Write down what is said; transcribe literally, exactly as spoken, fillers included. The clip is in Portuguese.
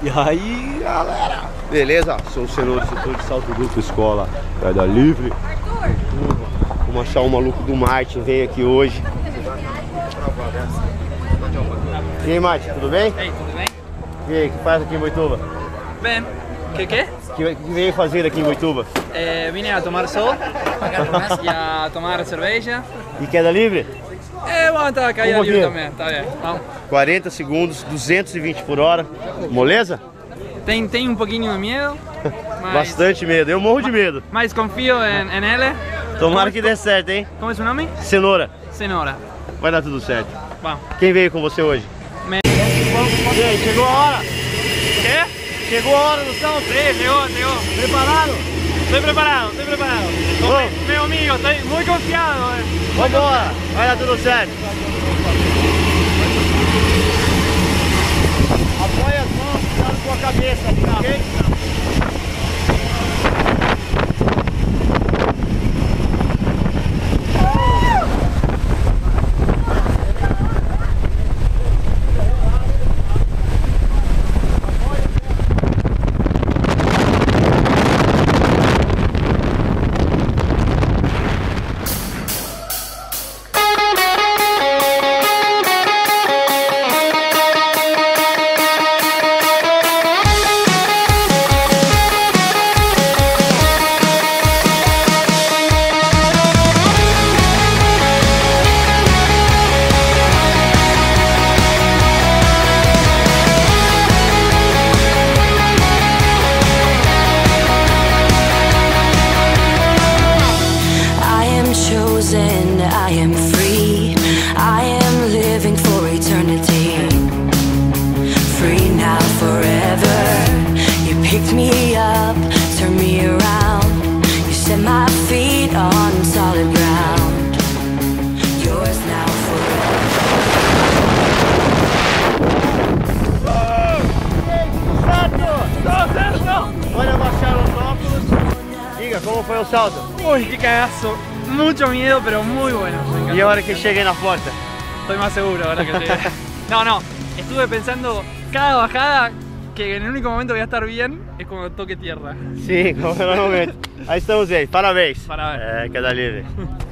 E aí, galera, beleza? Sou o Cenoura, instrutor de salto duplo, escola Queda Livre. Vamos achar o maluco do Martin, veio aqui hoje. E aí, Martin, tudo bem? Ei, tudo bem? E aí, o que faz aqui em Boituva? Bem, que que? O que, que veio fazer aqui em Boituva? Eh, vine a tomar sol e a tomar cerveja. E Queda Livre? Eh, vamos estar caída Um livre pouquinho. também, tá bem, vamos. quarenta segundos, duzentos e vinte por hora. Moleza? Tem, tem um pouquinho de medo, mas, Bastante medo, eu morro de medo. mas confio em, em ele. Tomara que dê certo, hein? Como é seu nome? Cenoura, Cenoura. vai dar tudo certo. Vamos. Quem veio com você hoje? Me... E aí, chegou a hora? ¿Qué? Chegou a hora do salto? Sí, llegó, llegó. Preparado? Estoy preparado, estoy preparado. Vamos. Meu amigo, estoy muy confiado. Eh. Vambora, vai dar tudo certo. Apoia as mãos, cuidado com a cabeça ali, ok? I am free, I am living for eternity. Free now, forever. You picked me up, turned me around. You set my feet on solid ground. Yours now, Pode abaixar os óculos. Diga, como foi o salto? Uy, qué cagazo. Mucho miedo, pero muy bueno. Me encantó. E a hora que cheguei na porta? Estoy más seguro ahora que llegué. No, no, estuve pensando cada bajada que en el único momento voy a estar bien es cuando toque tierra. Sim, como é o momento. Aí estamos aí, parabéns. Parabéns. É, Queda Livre.